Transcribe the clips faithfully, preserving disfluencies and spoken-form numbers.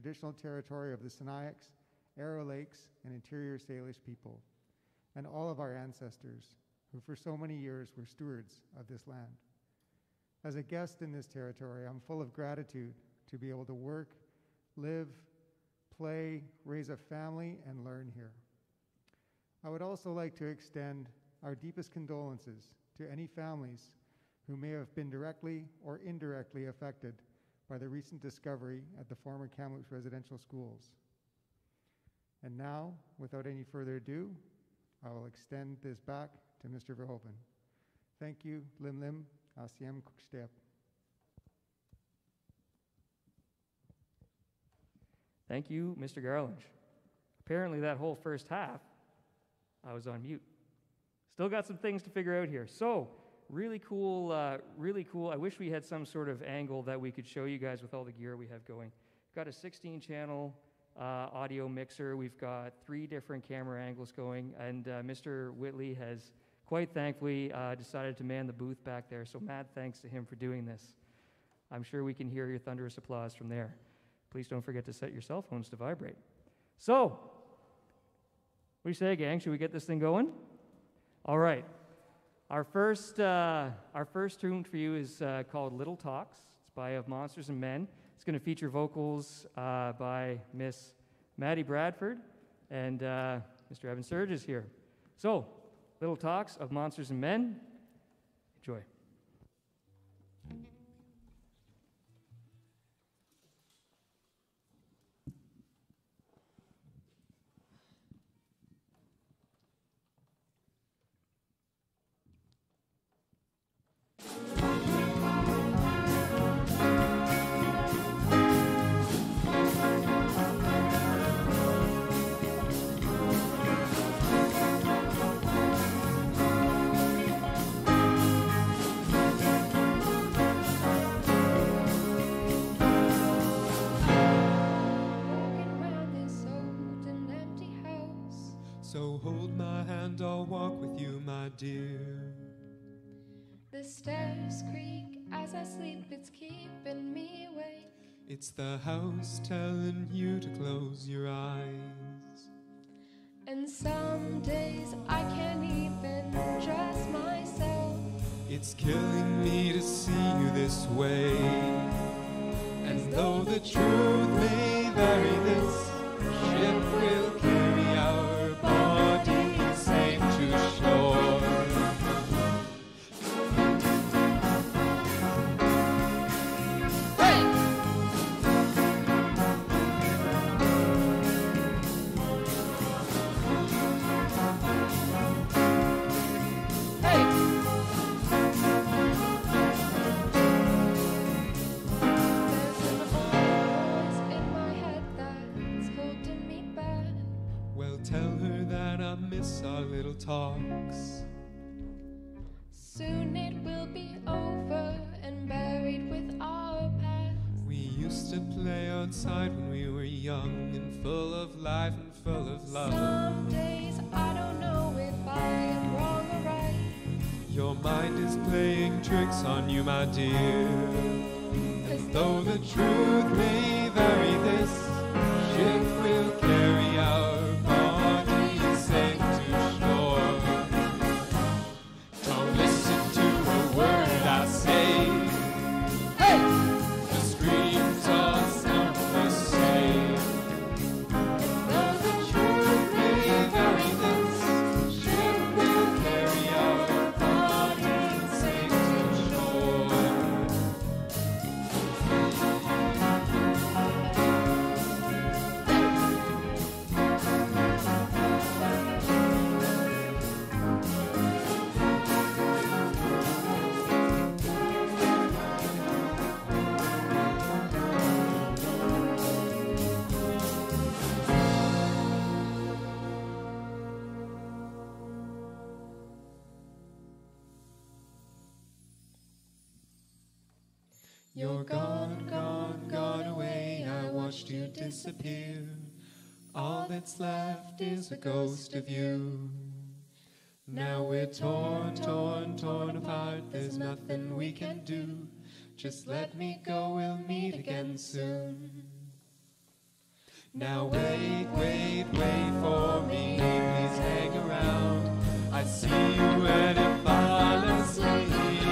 traditional territory of the Sinixt, Arrow Lakes, and Interior Salish people, and all of our ancestors who for so many years were stewards of this land. As a guest in this territory, I'm full of gratitude to be able to work, live, play, raise a family, and learn here. I would also like to extend our deepest condolences to any families who may have been directly or indirectly affected by the recent discovery at the former Kamloops residential schools. And now, without any further ado, I will extend this back to Mister Verhoeven. Thank you, Lim Lim, Asiem Kukstep. Thank you, Mister Garland. Apparently that whole first half, I was on mute. Still got some things to figure out here. So, really cool, uh, really cool. I wish we had some sort of angle that we could show you guys with all the gear we have going. Got a sixteen channel uh, audio mixer. We've got three different camera angles going, and uh, Mister Whitley has quite thankfully uh, decided to man the booth back there. So mad thanks to him for doing this. I'm sure we can hear your thunderous applause from there. Please don't forget to set your cell phones to vibrate. So, what do you say, gang? Should we get this thing going? All right. Our first, uh, our first tune for you is uh, called Little Talks. It's by Of Monsters and Men. It's going to feature vocals uh, by Miss Maddie Bradford, and uh, Mister Evan Surge is here. So, Little Talks of Monsters and Men. Enjoy. So hold my hand, I'll walk with you, my dear. The stairs creak as I sleep, it's keeping me awake. It's the house telling you to close your eyes. And some days I can't even trust myself. It's killing me to see you this way. And though the truth may vary, this ship will carry our bodies safe to shore. Hey! Our little talks. Soon it will be over and buried with our past. We used to play outside when we were young and full of life and full of love. Some days I don't know if I am wrong or right. Your mind is playing tricks on you, my dear. And though the truth may vary, this ship will carry our bodies safe. I say, hey! The screams all sound the same. And though the truth may vary, this ship will carry our bodies safe to shore. You're gone, gone, gone away. I watched you disappear. All that's left is a ghost of you. Now we're torn, torn, torn apart. There's nothing we can do. Just let me go, we'll meet again soon. Now wait, wait, wait for me, please hang around. I see you when I fall asleep.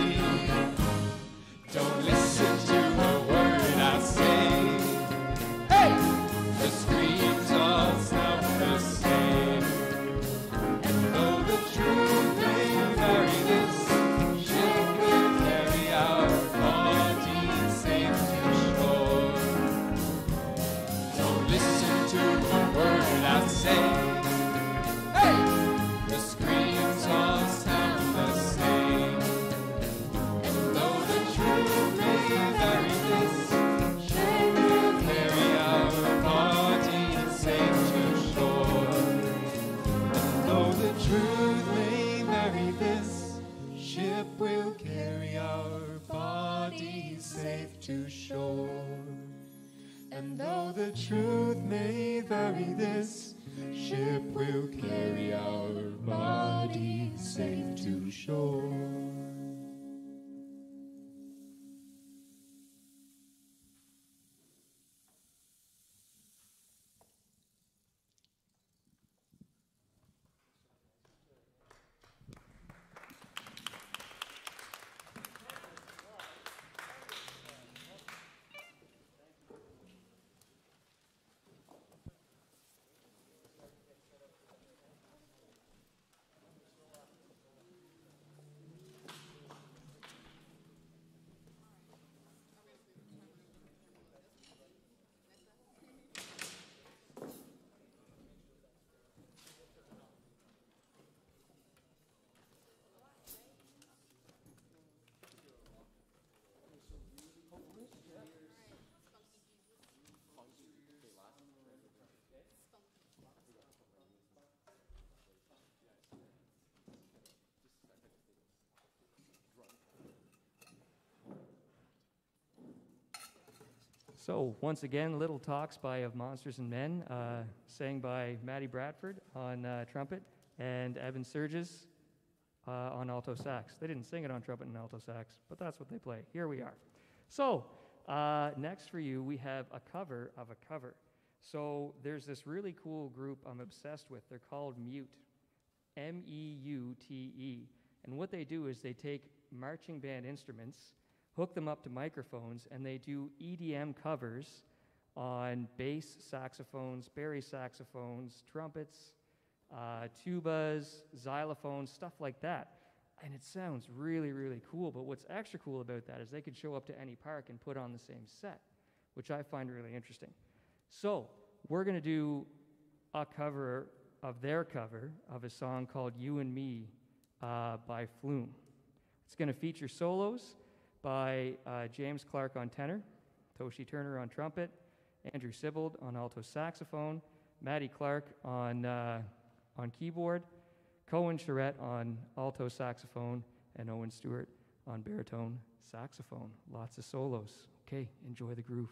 Don't listen to a word I say. Hey! The screams all sound the same. And though the truth may vary, this ship will carry our bodies safe to shore. Don't listen to a word I say. Hey! The screams all sound the same. And though the truth may vary, this ship will carry our bodies safe to shore. And though the truth may vary, this ship will carry our bodies safe to shore. And though the truth may vary, this ship will carry our bodies safe to shore. So, once again, Little Talks by Of Monsters and Men, uh, sang by Maddie Bradford on uh, trumpet and Evan Surges uh, on alto sax. They didn't sing it on trumpet and alto sax, but that's what they play. Here we are. So, uh, next for you, we have a cover of a cover. So, there's this really cool group I'm obsessed with. They're called Mute, M E U T E. And what they do is they take marching band instruments, hook them up to microphones, and they do E D M covers on bass saxophones, bari saxophones, trumpets, uh, tubas, xylophones, stuff like that. And it sounds really, really cool, but what's extra cool about that is they could show up to any park and put on the same set, which I find really interesting. So we're going to do a cover of their cover of a song called You and Me uh, by Flume. It's going to feature solos by uh, James Clark on tenor, Toshi Turner on trumpet, Andrew Sibold on alto saxophone, Maddie Clark on, uh, on keyboard, Cohen Charette on alto saxophone, and Owen Stewart on baritone saxophone. Lots of solos. Okay, enjoy the groove.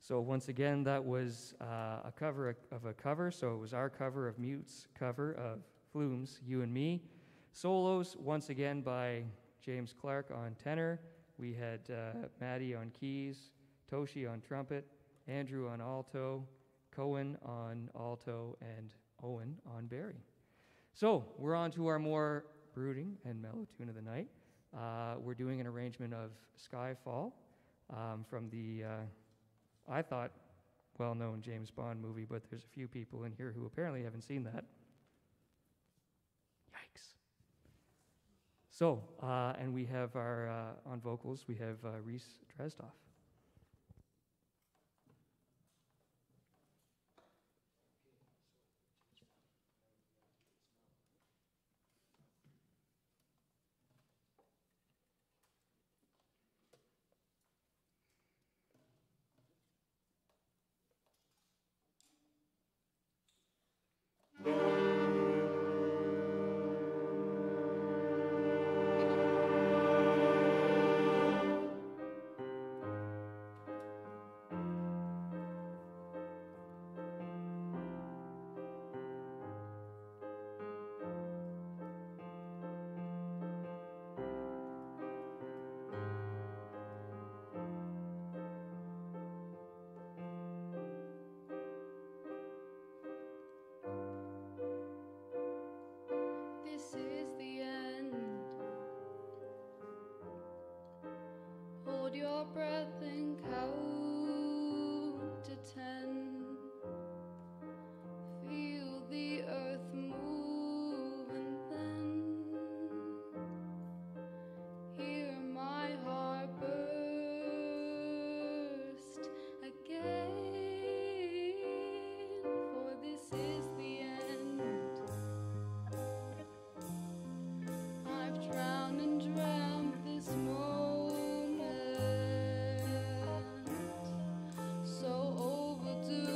So once again, that was uh, a cover of a cover. So it was our cover of Mute's cover of Flume's You and Me. Solos, once again, by James Clark on tenor. We had uh, Maddie on keys, Toshi on trumpet, Andrew on alto, Cohen on alto, and Owen on bari. So we're on to our more brooding and mellow tune of the night. Uh, we're doing an arrangement of Skyfall um, from the, uh, I thought, well-known James Bond movie, but there's a few people in here who apparently haven't seen that. Yikes. So, uh, and we have our, uh, on vocals, we have uh, Reese Dresdoff. This is the end. Hold your breath and count to ten. Feel the earth move and then hear my heart burst again. For this is the end. I've drowned and dreamt this moment, so overdue.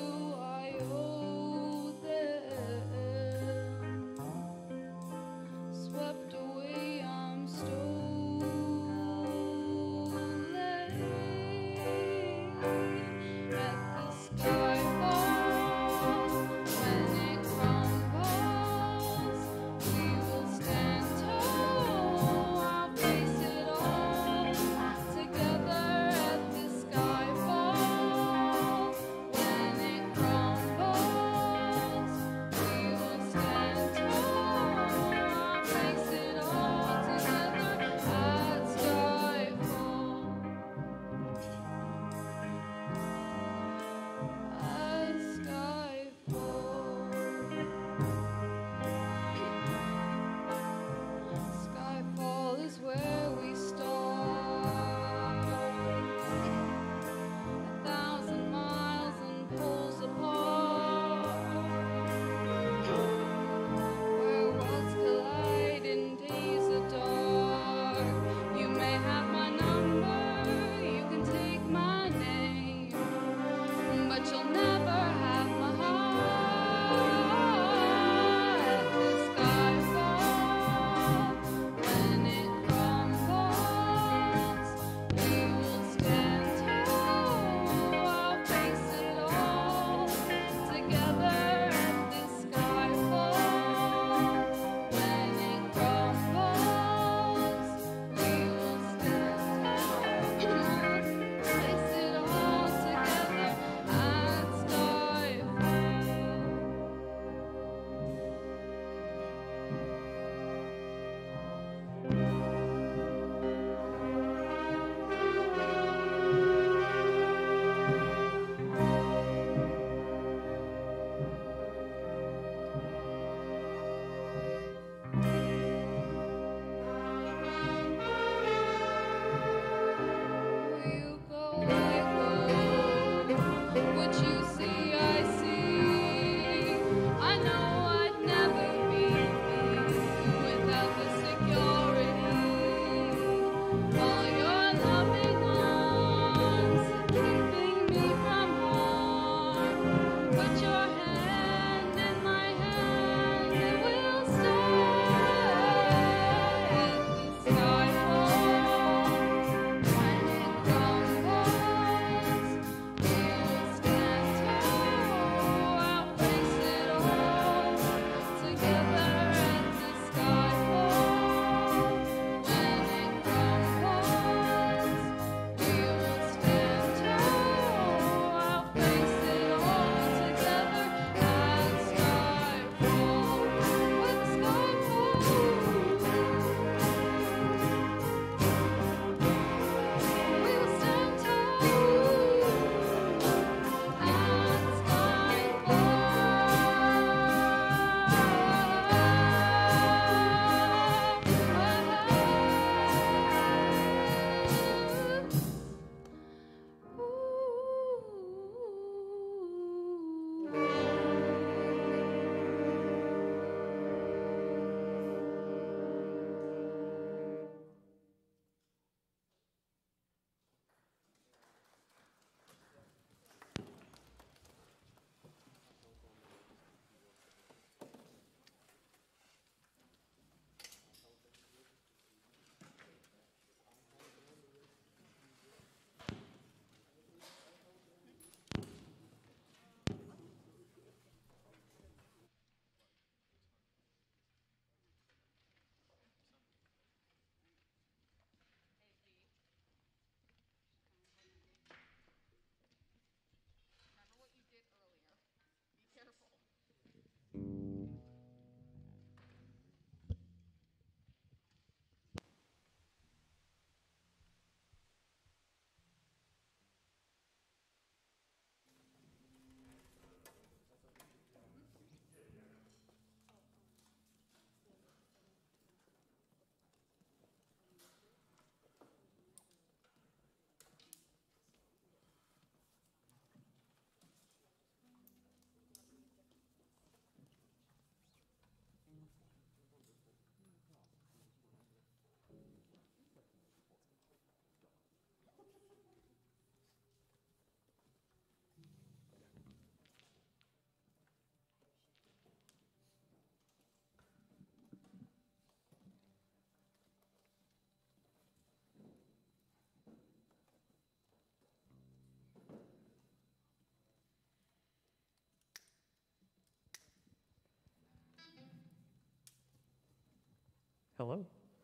Hello.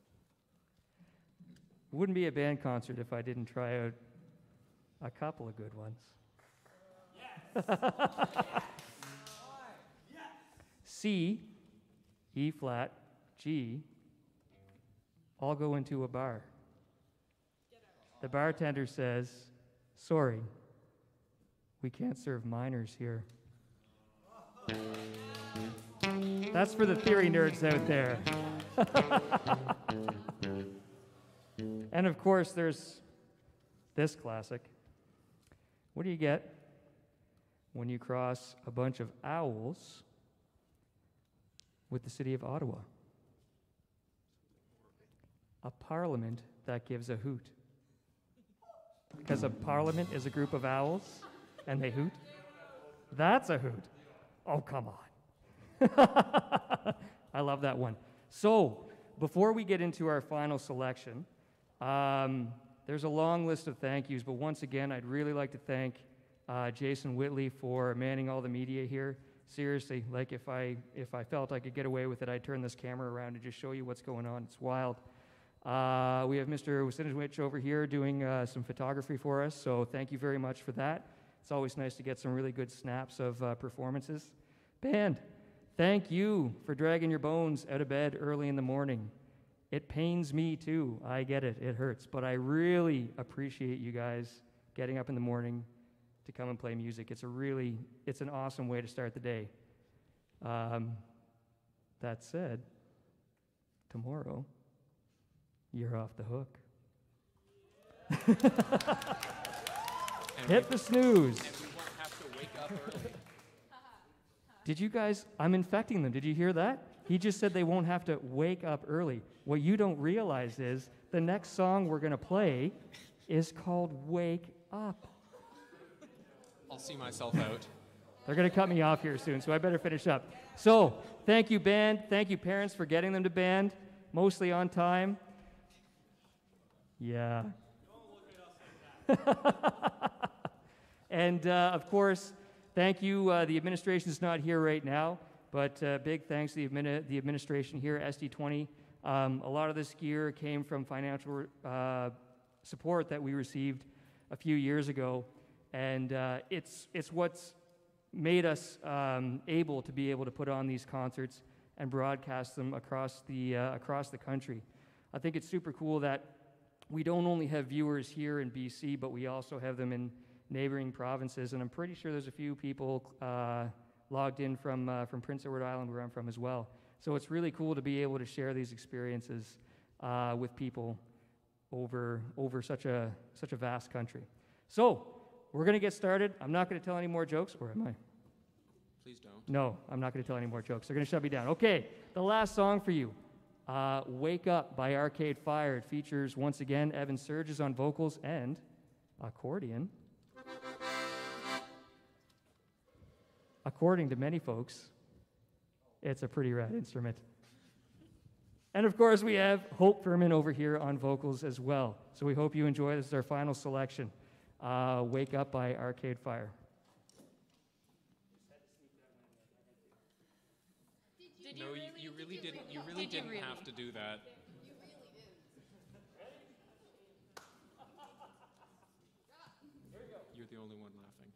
It wouldn't be a band concert if I didn't try out a couple of good ones. C, E flat, G, all go into a bar. The bartender says, sorry, we can't serve minors here. That's for the theory nerds out there. And of course, there's this classic. What do you get when you cross a bunch of owls with the city of Ottawa? A parliament that gives a hoot. Because a parliament is a group of owls and they hoot. That's a hoot. Oh, come on. I love that one. So, before we get into our final selection, um, there's a long list of thank yous, but once again, I'd really like to thank uh, Jason Whitley for manning all the media here. Seriously, like if I if I felt I could get away with it, I'd turn this camera around and just show you what's going on. It's wild. Uh, we have Mister Wasinowicz over here doing uh, some photography for us, so thank you very much for that. It's always nice to get some really good snaps of uh, performances. Band, thank you for dragging your bones out of bed early in the morning. It pains me too. I get it. It hurts. But I really appreciate you guys getting up in the morning to come and play music. It's a really, it's an awesome way to start the day. Um, that said, tomorrow, you're off the hook. Hit the snooze. And we won't have to wake up early. Did you guys, I'm infecting them. Did you hear that? He just said they won't have to wake up early. What you don't realize is the next song we're going to play is called Wake Up. I'll see myself out. They're going to cut me off here soon, so I better finish up. So, thank you, band. Thank you, parents, for getting them to band, mostly on time. Yeah. And, uh, of course, thank you. Uh, the administration's not here right now, but uh, big thanks to the, admini- the administration here, S D twenty. Um, a lot of this gear came from financial uh, support that we received a few years ago, and uh, it's, it's what's made us um, able to be able to put on these concerts and broadcast them across the, uh, across the country. I think it's super cool that we don't only have viewers here in B C, but we also have them in neighboring provinces, and I'm pretty sure there's a few people uh, logged in from, uh, from Prince Edward Island, where I'm from as well. So it's really cool to be able to share these experiences uh, with people over, over such a, such a vast country. So we're going to get started. I'm not going to tell any more jokes, or am I? Please don't. No, I'm not going to tell any more jokes. They're going to shut me down. Okay, the last song for you, uh, Wake Up by Arcade Fire. It features, once again, Evan Surges on vocals and accordion. According to many folks, it's a pretty rad instrument. And of course, we have Hope Furman over here on vocals as well. So we hope you enjoy. This is our final selection. Uh, Wake Up by Arcade Fire. Did No, you, you really didn't. You really Did you didn't really? have to do that. You're the only one laughing.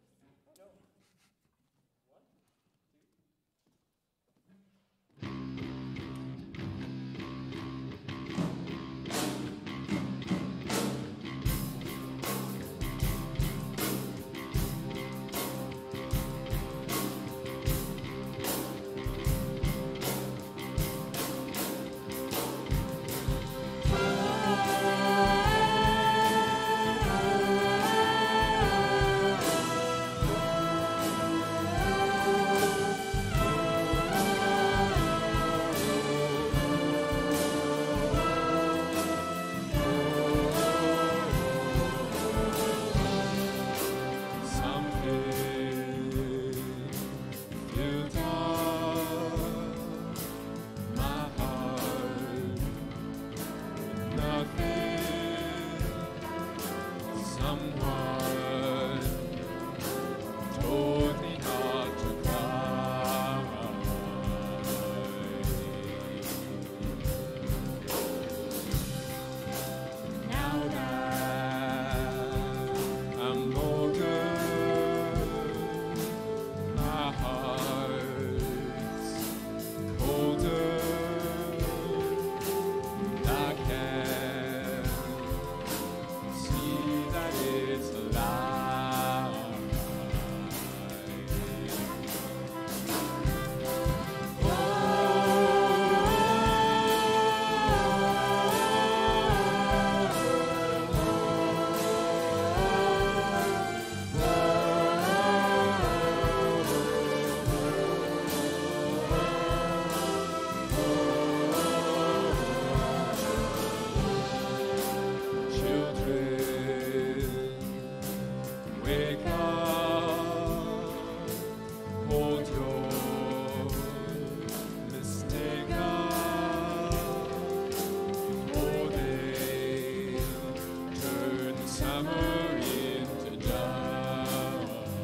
hammer into dust.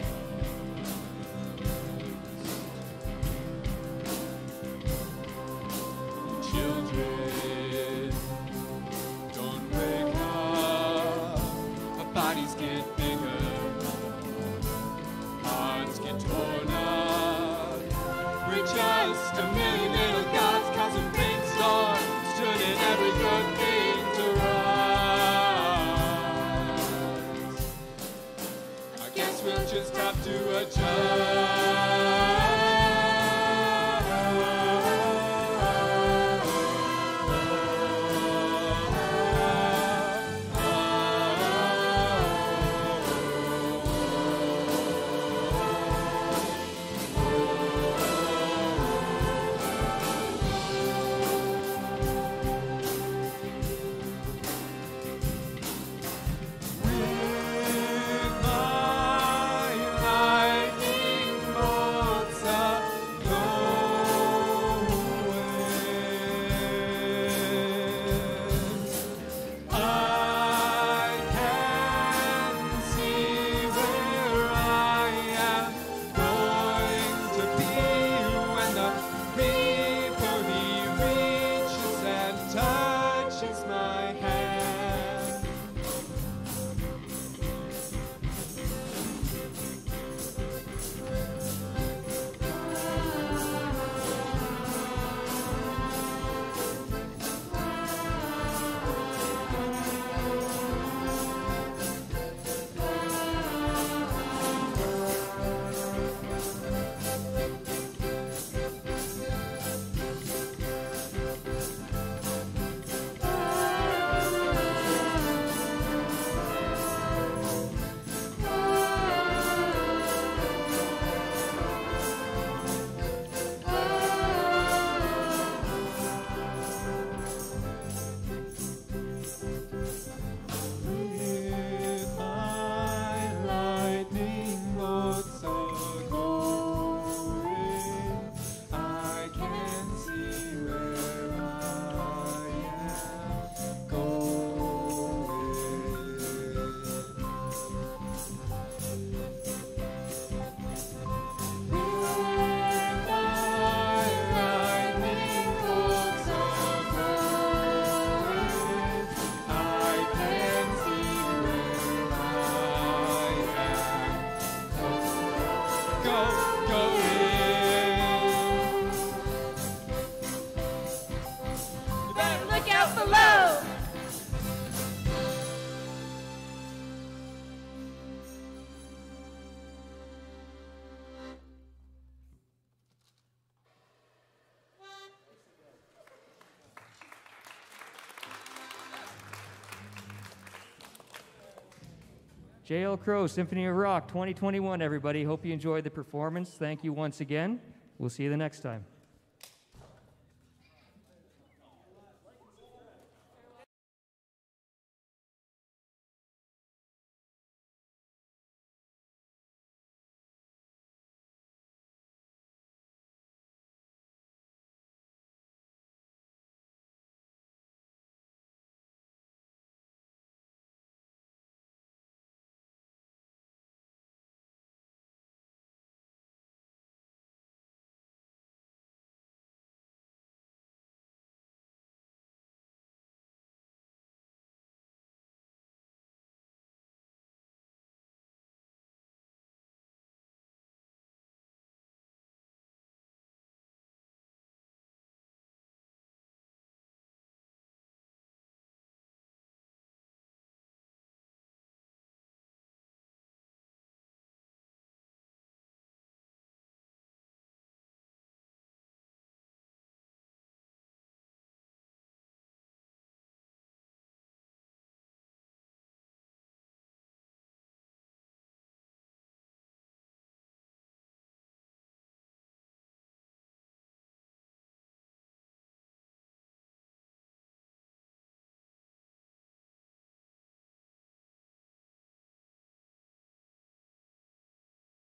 Children, don't wake up. Our bodies get bigger, hearts get torn up. We're just a million little gods causing brainstorms, turning every good thing to rust. I guess we'll just have to J L Crow, Symphony of Rock twenty twenty-one, everybody. Hope you enjoyed the performance. Thank you once again. We'll see you the next time.